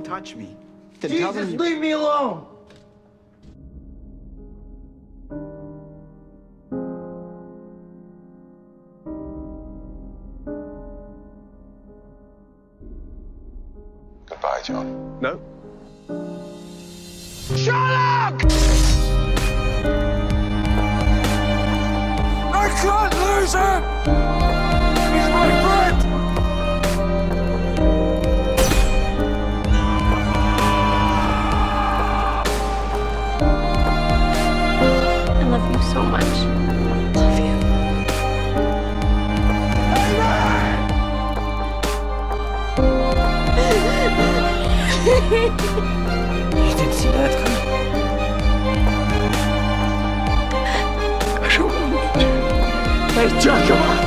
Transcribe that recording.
Don't touch me. Then tell them Jesus, leave me alone! Goodbye, John. No. Sherlock! I can't lose him! He's my friend! I love you so much. Love you. You didn't see that coming. I don't want you. Hey, John, come on!